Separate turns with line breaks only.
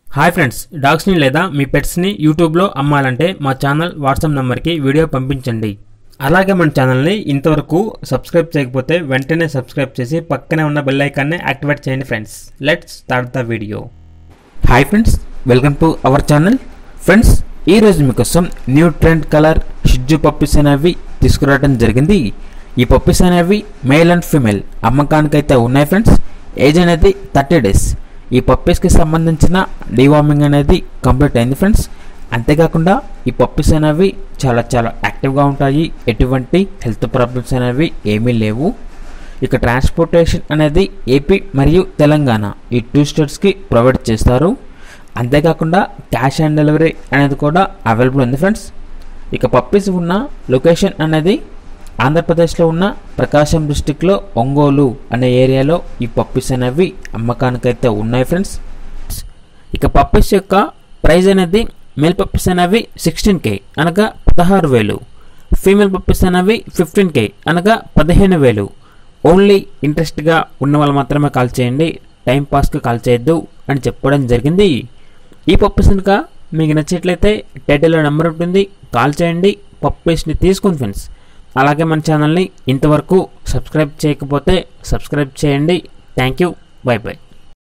Hi friends, డాగ్స్ని లేదా మీ పెట్స్ని యూట్యూబ్లో అమ్మాలంటే మా ఛానల్ వాట్సాప్ నెంబర్కి వీడియో పంపించండి. అలాగే మన ఛానల్ని ఇంతవరకు సబ్స్క్రైబ్ చేయకపోతే వెంటనే సబ్స్క్రైబ్ చేసి పక్కనే ఉన్న బెల్ ఐకాన్ని యాక్టివేట్ చేయండి friends. Let's start the video. Hi friends, welcome to our channel. Friends, ఈరోజు మీకోసం new trend colour shih tzu puppies అనేవి తీసుకురావడం జరిగింది. ఈ పప్పీస్ అనేవి మేల్ అండ్ ఫీమేల్ అమ్మకానికైతే ఉన్నాయి ఫ్రెండ్స్. ఏజ్ అనేది 30 days. ఈ పప్పీస్కి సంబంధించిన డీవార్మింగ్ అనేది కంప్లీట్ అయింది ఫ్రెండ్స్. అంతేకాకుండా ఈ పప్పీస్ అనేవి చాలా యాక్టివ్గా ఉంటాయి. ఎటువంటి హెల్త్ ప్రాబ్లమ్స్ అనేవి ఏమీ లేవు. ఇక ట్రాన్స్పోర్టేషన్ అనేది ఏపీ మరియు తెలంగాణ ఈ 2 స్టేట్స్కి ప్రొవైడ్ చేస్తారు. అంతేకాకుండా క్యాష్ ఆన్ డెలివరీ అనేది కూడా అవైలబుల్ ఉంది ఫ్రెండ్స్. ఇక పప్పీస్ ఉన్న లొకేషన్ అనేది ఆంధ్రప్రదేశ్లో ఉన్న ప్రకాశం డిస్టిక్లో ఒంగోలు అనే ఏరియాలో ఈ పప్పీస్ అనేవి అమ్మకానికైతే ఉన్నాయి ఫ్రెండ్స్. ఇక పప్పీస్ యొక్క ప్రైస్ అనేది మేల్ పప్పీస్ అనేవి 16K అనగా 16,000, ఫీమేల్ పప్పీస్ అనేవి 15K అనగా 15,000. ఓన్లీ ఇంట్రెస్ట్గా ఉన్న వాళ్ళు మాత్రమే కాల్ చేయండి, టైంపాస్కి కాల్ చేయొద్దు అని చెప్పడం జరిగింది. ఈ పప్పీస్ కనుక మీకు నచ్చినట్లయితే టైటిల్లో నెంబర్ ఉంటుంది, కాల్ చేయండి, పప్పీస్ని తీసుకోండి ఫ్రెండ్స్. అలాగే మన ఛానల్ని ఇంతవరకు సబ్స్క్రైబ్ చేయకపోతే సబ్స్క్రైబ్ చేయండి. Thank you, bye by.